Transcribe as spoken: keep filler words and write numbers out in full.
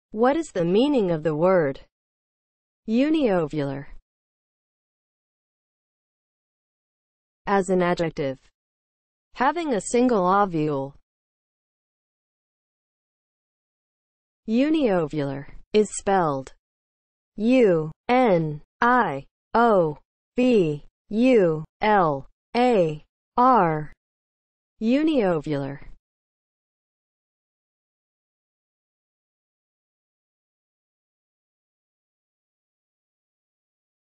What is the meaning of the word uniovular as an adjective? Having a single ovule. Uniovular is spelled U N I O V U L A R. Uniovular.